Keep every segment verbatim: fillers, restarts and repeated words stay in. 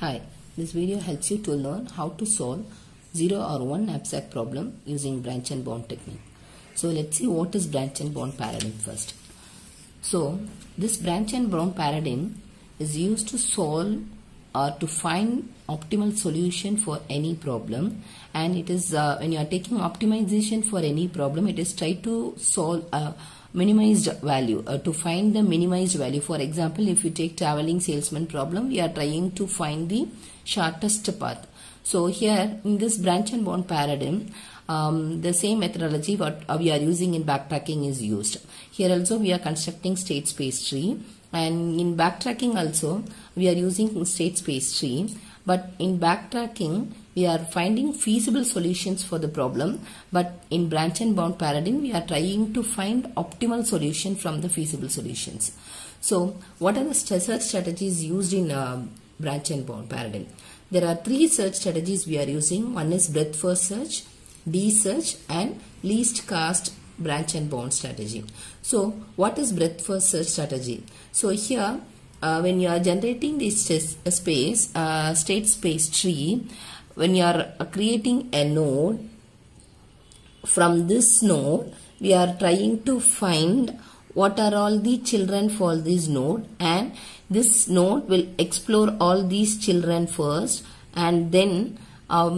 Hi, this video helps you to learn how to solve zero or one knapsack problem using branch and bound technique. So let's see what is branch and bound paradigm first. So this branch and bound paradigm is used to solve or to find optimal solution for any problem, and it is uh, when you are taking optimization for any problem, it is try to solve a minimized value uh, to find the minimized value. For example, if you take traveling salesman problem, we are trying to find the shortest path. So here in this branch and bound paradigm, um, the same methodology what we are using in backtracking is used. Here also we are constructing state space tree, and in backtracking also we are using state space tree. But in backtracking, we are finding feasible solutions for the problem. But in branch and bound paradigm, we are trying to find optimal solution from the feasible solutions. So, what are the search strategies used in uh, branch and bound paradigm? There are three search strategies we are using. One is breadth first search, D search, and least cost branch and bound strategy. So, what is breadth first search strategy? So, here Uh, when you are generating this space, uh, state space tree, when you are uh, creating a node, from this node, we are trying to find what are all the children for this node, and this node will explore all these children first, and then um,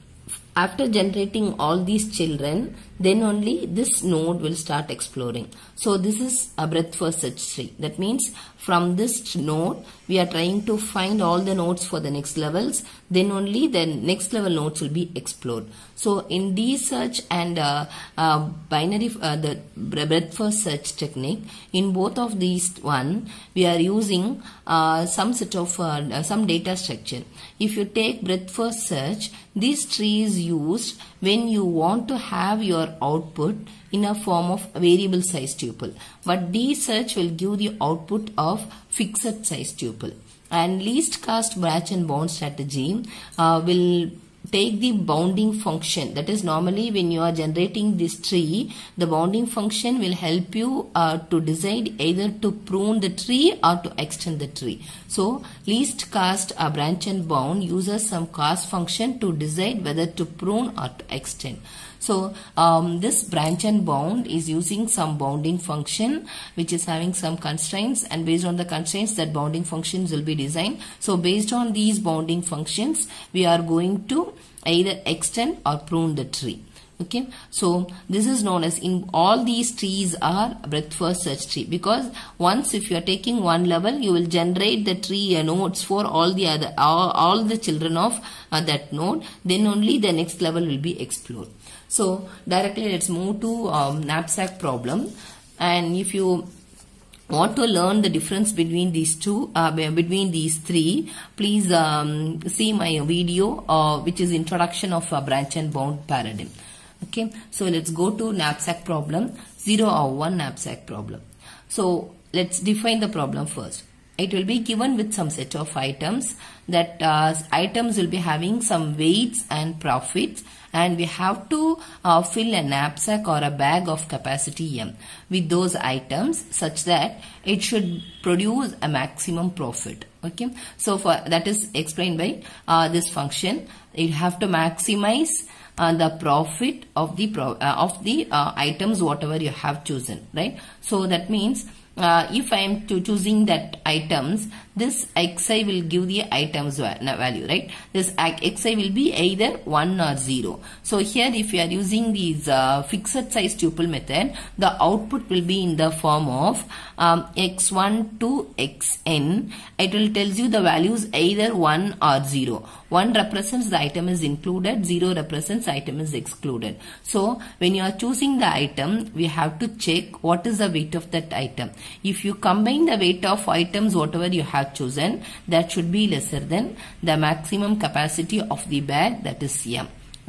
after generating all these children, then only this node will start exploring. So this is a breadth first search tree. That means from this node, we are trying to find all the nodes for the next levels. Then only the next level nodes will be explored. So in D search and uh, uh, binary, uh, the breadth first search technique, in both of these one, we are using uh, some set of uh, some data structure. If you take breadth first search, this tree is used when you want to have your output in a form of variable size tuple. But D search will give the output of fixed size tuple. And least cost branch and bound strategy uh, will take the bounding function. That is, normally when you are generating this tree, the bounding function will help you uh, to decide either to prune the tree or to extend the tree. So least cost uh, branch and bound uses some cost function to decide whether to prune or to extend. So um, this branch and bound is using some bounding function which is having some constraints, and based on the constraints that bounding functions will be designed. So based on these bounding functions, we are going to either extend or prune the tree. Okay, so this is known as, in all these trees are breadth first search tree, because once if you are taking one level, you will generate the tree uh, nodes for all the other all, all the children of uh, that node. Then only the next level will be explored. So directly let's move to um, knapsack problem. And if you want to learn the difference between these two, uh, between these three, please um, see my video uh, which is introduction of a branch and bound paradigm. Okay, so let's go to knapsack problem, zero or one knapsack problem. So let's define the problem first. It will be given with some set of items. That uh, items will be having some weights and profits, and we have to uh, fill a knapsack or a bag of capacity M with those items such that it should produce a maximum profit. Okay, so for that is explained by uh, this function. You have to maximize Uh, the profit of the pro uh, of the uh, items whatever you have chosen, right? So that means uh, if I am to choosing that items, this xi will give the items value, right? This xi will be either one or zero. So here if you are using these uh, fixed size tuple method, the output will be in the form of um, x one to xn. It will tells you the values either one or zero. one represents the item is included, zero represents item is excluded. So when you are choosing the item, we have to check what is the weight of that item. If you combine the weight of items whatever you have chosen, that should be lesser than the maximum capacity of the bag, that is M.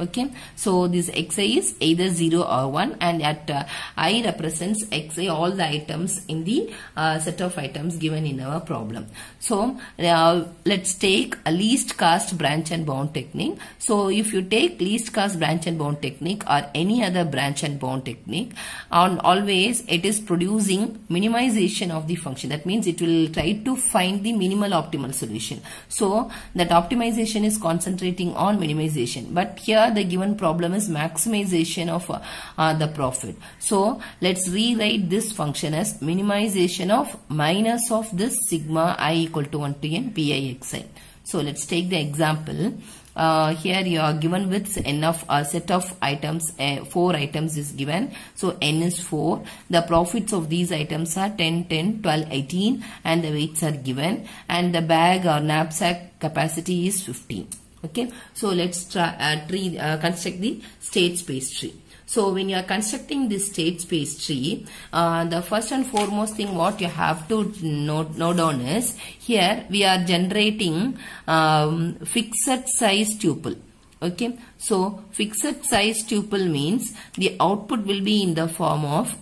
Okay, so this xi is either zero or one, and at uh, I represents xi all the items in the uh, set of items given in our problem. So uh, let's take a least cost branch and bound technique. So if you take least cost branch and bound technique or any other branch and bound technique, on always it is producing minimization of the function. That means it will try to find the minimal optimal solution. So that optimization is concentrating on minimization, but here the given problem is maximization of uh, uh, the profit. So let's rewrite this function as minimization of minus of this sigma I equal to one to n pixi. So let's take the example. Uh, here you are given with n of a set of items, uh, four items is given. So n is four. The profits of these items are ten, ten, twelve, eighteen, and the weights are given, and the bag or knapsack capacity is fifteen. Okay, so let's try uh, tree, uh, construct the state space tree. So when you are constructing this state space tree, uh, the first and foremost thing what you have to note, note down is, here we are generating um, fixed size tuple. Okay, so fixed size tuple means the output will be in the form of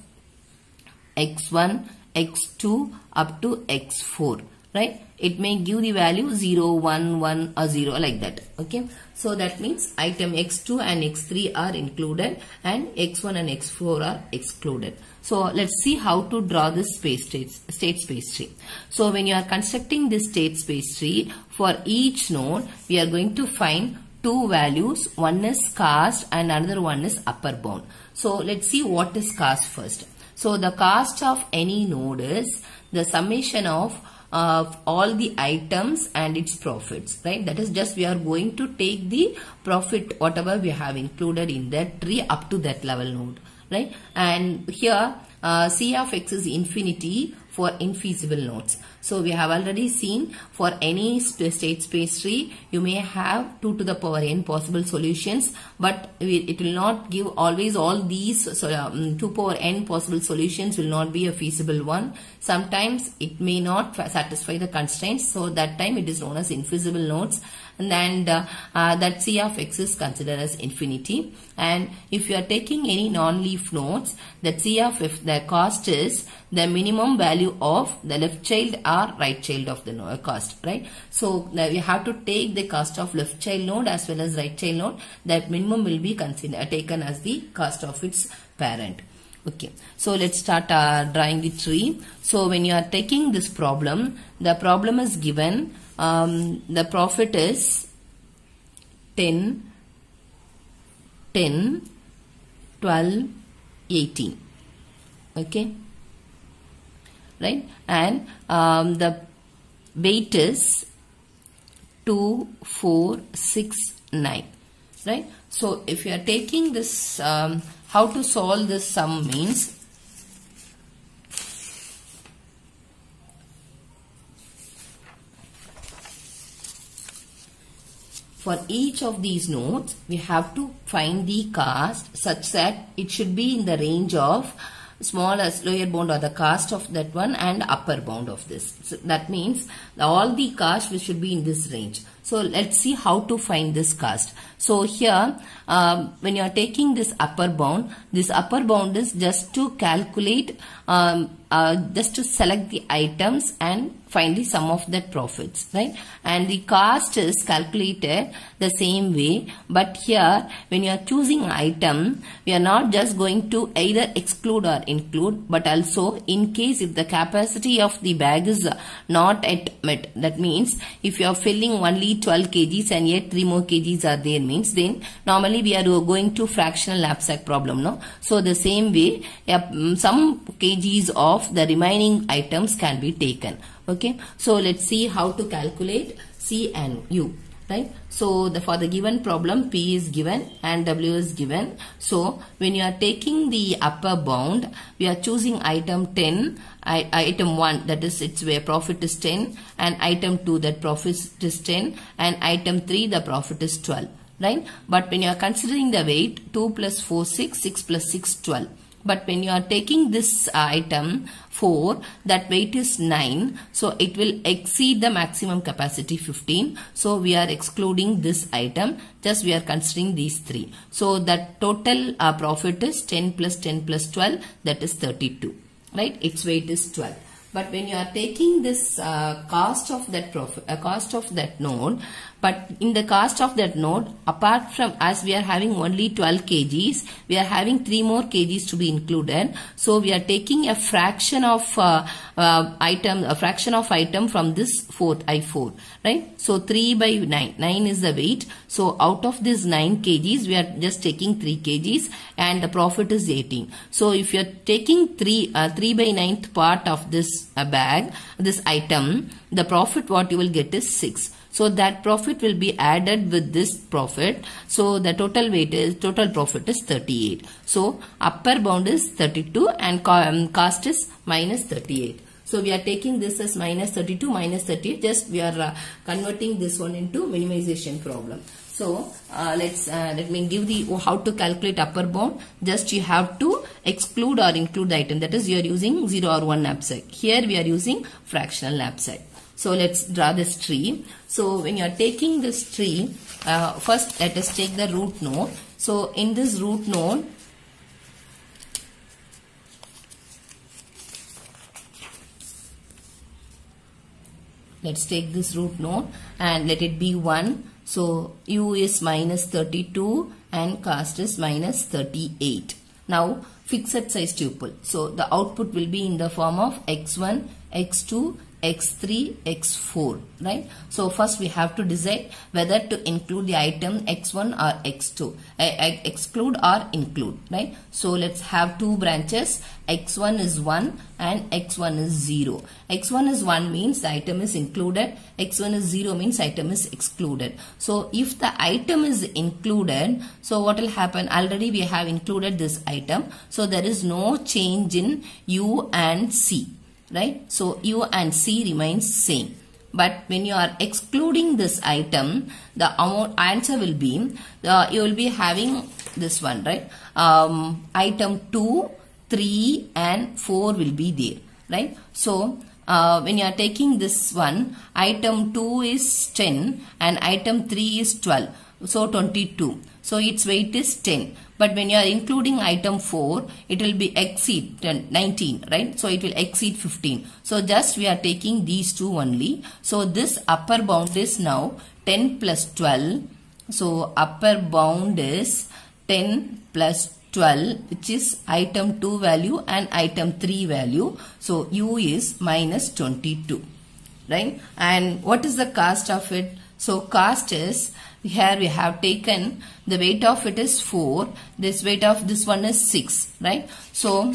x one, x two up to x four. Right? It may give the value zero, one, one or zero like that. Okay. So that means item x two and x three are included and x one and x four are excluded. So let's see how to draw this space state, state space tree. So when you are constructing this state space tree, for each node we are going to find two values. One is cost and another one is upper bound. So let's see what is cost first. So the cost of any node is the summation of of all the items and its profits, right? That is just we are going to take the profit whatever we have included in that tree up to that level node, right? And here uh, C of x is infinity for infeasible nodes. So we have already seen for any state space tree you may have two to the power n possible solutions, but it will not give always all these. So um, two power n possible solutions will not be a feasible one. Sometimes it may not satisfy the constraints, so that time it is known as infeasible nodes, and then uh, uh, that C of x is considered as infinity. And if you are taking any non-leaf nodes, that C of f, the cost is the minimum value of the left child or right child of the node cost, right? So uh, we have to take the cost of left child node as well as right child node. That minimum will be considered taken as the cost of its parent. Okay, so let's start uh, drawing the tree. So when you are taking this problem, the problem is given, um, the profit is ten, ten, twelve, eighteen. Okay, right? And um, the weight is two, four, six, nine. Right? So if you are taking this, um, how to solve this sum means, for each of these nodes we have to find the cost such that it should be in the range of small as lower bound or the cost of that one and upper bound of this. So that means all the cost which should be in this range. So let's see how to find this cost. So here um, when you are taking this upper bound, this upper bound is just to calculate, um, uh, just to select the items and find the sum of that profits, right? And the cost is calculated the same way, but here when you are choosing item, we are not just going to either exclude or include, but also in case if the capacity of the bag is not at met, that means if you are filling only twelve kilograms and yet three more kgs are there, means then normally we are going to fractional knapsack problem, no? So the same way, yeah, some kgs of the remaining items can be taken. Okay, so let's see how to calculate C and U, right? So the for the given problem, P is given and W is given. So when you are taking the upper bound, we are choosing item ten, I, item one, that is its where profit is ten, and item two, that profit is ten, and item three, the profit is twelve, right? But when you are considering the weight, two plus four, six, six plus six, twelve. But when you are taking this uh, item four, that weight is nine. So it will exceed the maximum capacity fifteen. So we are excluding this item. Just we are considering these three. So that total uh, profit is ten plus ten plus twelve. That is thirty-two. Right? Its weight is twelve. But when you are taking this uh, cost of that profit, uh, cost of that node, but in the cost of that node, apart from, as we are having only twelve kilograms, we are having three more kilograms to be included. So we are taking a fraction of uh, uh, item, a fraction of item from this fourth I four, right? So three by nine, nine is the weight. So out of this nine kilograms, we are just taking three kilograms, and the profit is eighteen. So if you are taking three, uh, three by ninth part of this a bag, this item, the profit what you will get is six. So that profit will be added with this profit. So the total weight is, total profit is thirty-eight. So upper bound is thirty-two and cost is minus thirty-eight. So we are taking this as minus thirty-two, minus thirty-eight. Just we are uh, converting this one into minimization problem. So uh, let's uh, let me give the how to calculate upper bound. Just you have to exclude or include the item. That is, you are using zero or one knapsack. Here we are using fractional knapsack. So let's draw this tree. So when you are taking this tree, uh, first let us take the root node. So in this root node, let's take this root node and let it be one. So u is minus thirty-two and cost is minus thirty-eight. Now fixed size tuple. So the output will be in the form of x one, x two, x three, x four, right? So first we have to decide whether to include the item x one or x two, uh, exclude or include, right? So let's have two branches. X one is one and x one is zero. X one is one means the item is included. X one is zero means item is excluded. So if the item is included, so what will happen? Already we have included this item. So there is no change in U and C. Right? So U and C remains same. But when you are excluding this item, the amount answer will be, uh, you will be having this one, right? Um, item two, three and four will be there, right? So uh, when you are taking this one, item two is ten and item three is twelve. So twenty-two. So its weight is ten. But when you are including item four, it will be exceed nineteen, right? So it will exceed fifteen. So just we are taking these two only. So this upper bound is now ten plus twelve. So upper bound is ten plus twelve, which is item two value and item three value. So U is minus twenty-two, right? And what is the cost of it? So cost is, here we have taken the weight of it is four, this weight of this one is six, right? So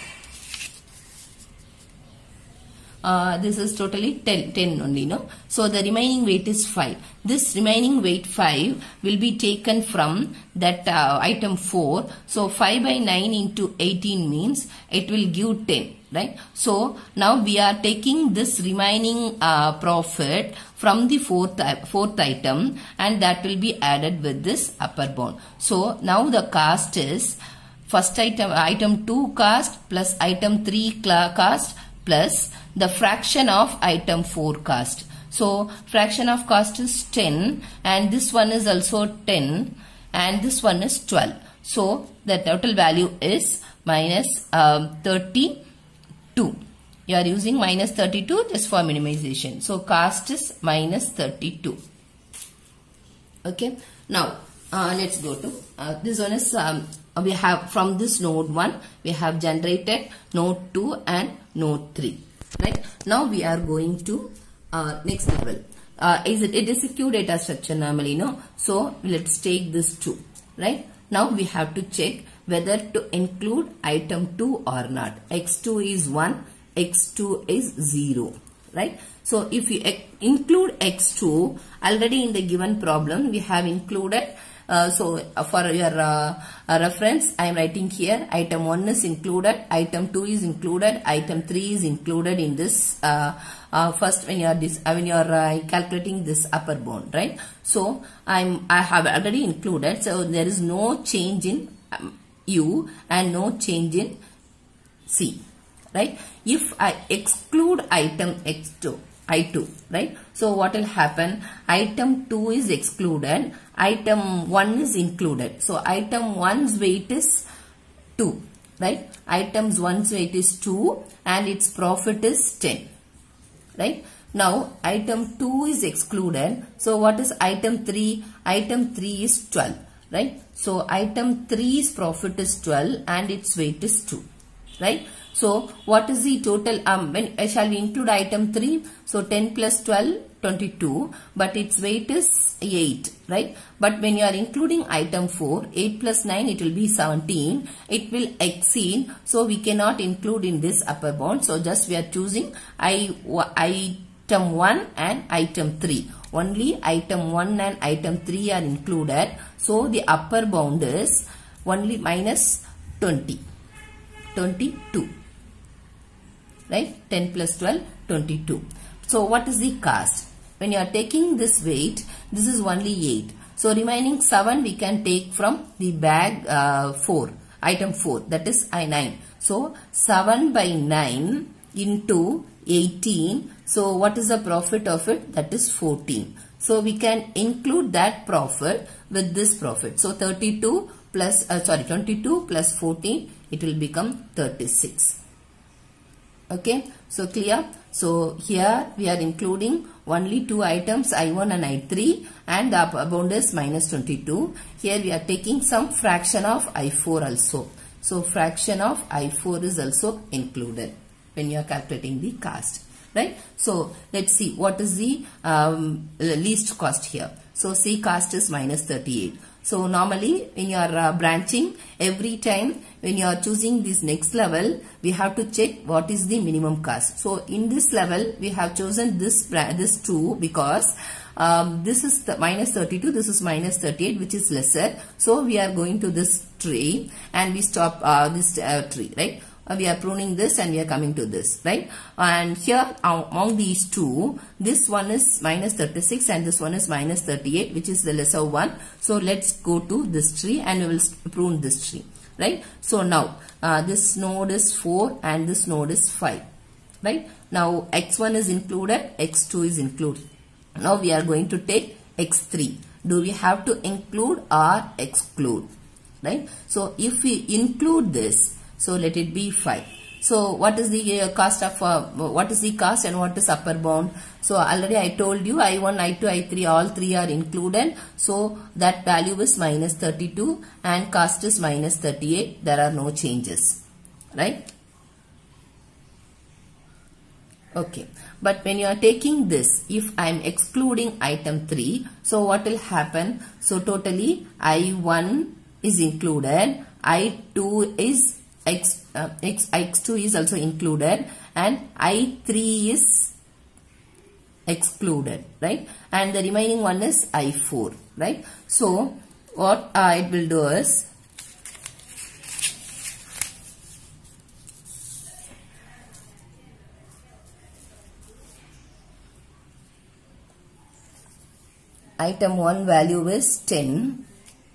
uh, this is totally ten, ten only, no? So the remaining weight is five. This remaining weight five will be taken from that uh, item four. So five by nine into eighteen means it will give ten, right? So now we are taking this remaining uh, profit from the fourth, fourth item and that will be added with this upper bound. So now the cost is first item, item two cost plus item three cost plus the fraction of item four cost. So fraction of cost is ten and this one is also ten and this one is twelve. So the total value is minus um, thirty-two. You are using minus thirty-two just for minimization. So cost is minus thirty-two. Okay. Now uh, let's go to uh, this one is um, we have from this node one we have generated node two and node three. Right. Now we are going to uh, next level. Uh, is it it is a Q data structure normally, no? So let's take this two. Right. Now we have to check whether to include item two or not. X two is one. X two is zero, right? So if you include X two, already in the given problem we have included, uh, so for your uh, reference I am writing here item one is included, item two is included, item three is included in this uh, uh, first when you are this, uh, when you are uh, calculating this upper bound, right? So I'm I have already included, so there is no change in um, U and no change in C, right? If I exclude item X two, I two, right? So what will happen? Item two is excluded, item one is included. So item one's weight is two, right? Items one's weight is two and its profit is ten, right? Now item two is excluded. So what is item three? Item three is twelve, right? So item three's profit is twelve and its weight is two, right? So what is the total? Um, when uh, shall we include item three? So ten plus twelve, twenty-two, but its weight is eight, right? But when you are including item four, eight plus nine, it will be seventeen. It will exceed. So we cannot include in this upper bound. So just we are choosing I, I item one and item three. Only item one and item three are included. So the upper bound is only minus twenty. twenty-two. Right? ten plus twelve, twenty-two. So what is the cost? When you are taking this weight, this is only eight. So remaining seven we can take from the bag uh, four. Item four. That is I nine. So seven by nine into eighteen. So what is the profit of it? That is fourteen. So we can include that profit with this profit. So thirty-two plus, uh, sorry, twenty-two plus fourteen, it will become thirty-six. Okay, so clear? So here we are including only two items, I one and I three, and the upper bound is minus twenty-two. Here we are taking some fraction of I four also. So fraction of I four is also included when you are calculating the cost. Right? So let's see what is the um, least cost here. So C cost is minus thirty-eight. So normally when you are uh, branching, every time when you are choosing this next level, we have to check what is the minimum cost. So in this level, we have chosen this this two because um, this is the minus thirty-two, this is minus thirty-eight, which is lesser. So we are going to this tree and we stop uh, this uh, tree, right? Uh, we are pruning this and we are coming to this, right? And here among these two, this one is minus thirty-six and this one is minus thirty-eight, which is the lesser one. So let's go to this tree and we will prune this tree, right? So now uh, this node is four and this node is five, right? Now x one is included, x two is included. Now we are going to take x three. Do we have to include or exclude, right? So if we include this, so let it be five. So what is the uh, cost of, uh, what is the cost and what is upper bound? So already I told you I one, I two, I three, all three are included. So that value is minus thirty-two and cost is minus thirty-eight. There are no changes, right? Okay. But when you are taking this, if I am excluding item three, so what will happen? So totally I one is included, I two is X, uh, X, X two is also included and I three is excluded, right? And the remaining one is I four, right? So what uh, it will do is, item one value is ten,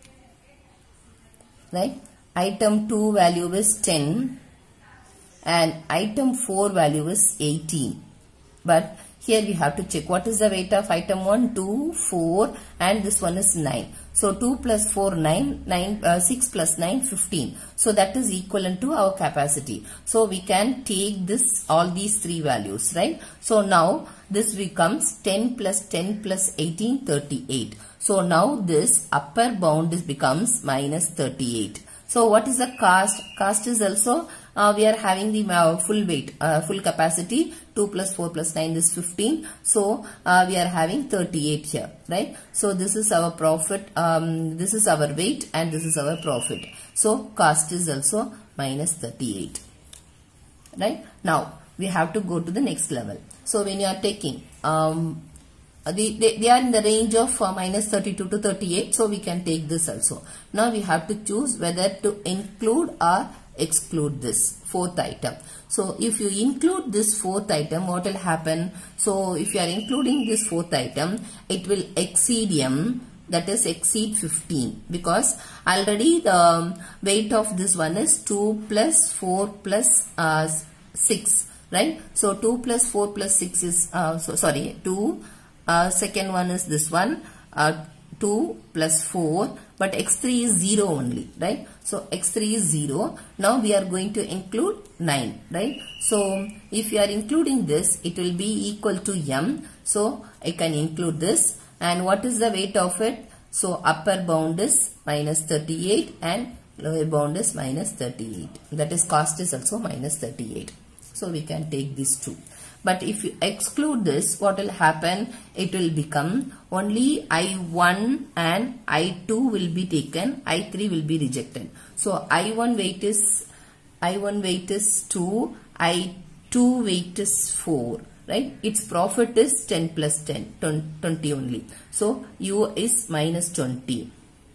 right? Item two value is ten and item four value is eighteen. But here we have to check what is the weight of item one, two, four and this one is nine. So two plus four, nine, nine, uh, six plus nine, fifteen. So that is equivalent to our capacity. So we can take this, all these three values, right? So now this becomes ten plus ten plus eighteen, thirty-eight. So now this upper bound is becomes minus thirty-eight. So what is the cost? Cost is also, uh, we are having the uh, full weight, uh, full capacity, two plus four plus nine is fifteen. So uh, we are having thirty-eight here, right? So this is our profit, um, this is our weight and this is our profit. So cost is also minus thirty-eight, right? Now we have to go to the next level. So when you are taking, um, They, they, they are in the range of uh, minus thirty-two to thirty-eight. So we can take this also. Now we have to choose whether to include or exclude this fourth item. So if you include this fourth item, what will happen? So if you are including this fourth item, it will exceed M that is exceed fifteen, because already the weight of this one is two plus four plus uh, six, right? So two plus four plus six is uh, so sorry two, uh, second one is this one, uh, two plus four, but x three is zero only, right? So x three is zero. Now we are going to include nine, right? So if you are including this, it will be equal to m. So I can include this. And what is the weight of it? So upper bound is minus thirty-eight and lower bound is minus thirty-eight. That is cost is also minus thirty-eight. So we can take these two. But if you exclude this, what will happen? It will become only I one and I two will be taken, I three will be rejected. So I one weight is I one weight is two, I two weight is four, right? Its profit is ten plus ten, twenty only. So U is minus twenty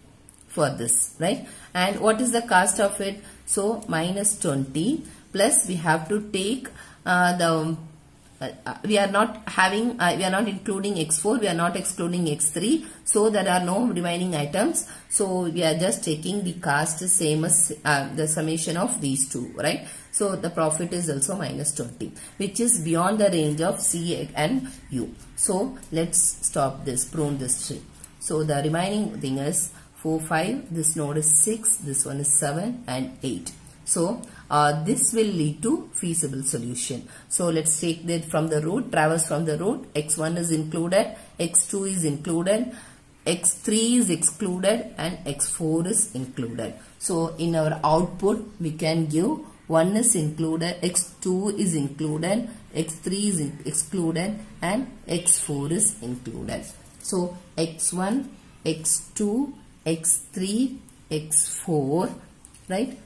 for this, right? And what is the cost of it? So minus twenty plus we have to take uh, the Uh, we are not having, uh, we are not including x four, we are not excluding x three, so there are no remaining items. So we are just taking the cost same as uh, the summation of these two, right? So the profit is also minus twenty, which is beyond the range of C and U. So let's stop this, prune this tree. So the remaining thing is four, five, this node is six, this one is seven and eight. So uh, this will lead to feasible solution. So let's take that from the root, traverse from the root. x one is included, x two is included, x three is excluded and x four is included. So in our output we can give one is included, x two is included, x three is excluded and x four is included. So x one, x two, x three, x four, right?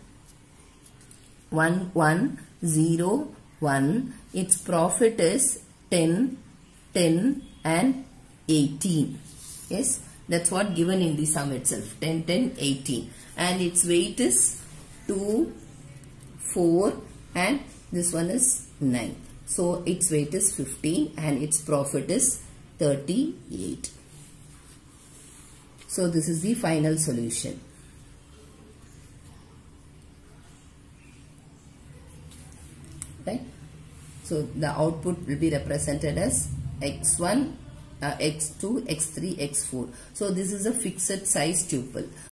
one, one, zero, one. Its profit is ten, ten and eighteen. Yes, that's what given in the sum itself, ten, ten, eighteen. And its weight is two, four and this one is nine. So its weight is fifteen and its profit is thirty-eight. So this is the final solution. Right? So the output will be represented as x one, uh, x two, x three, x four. So this is a fixed size tuple.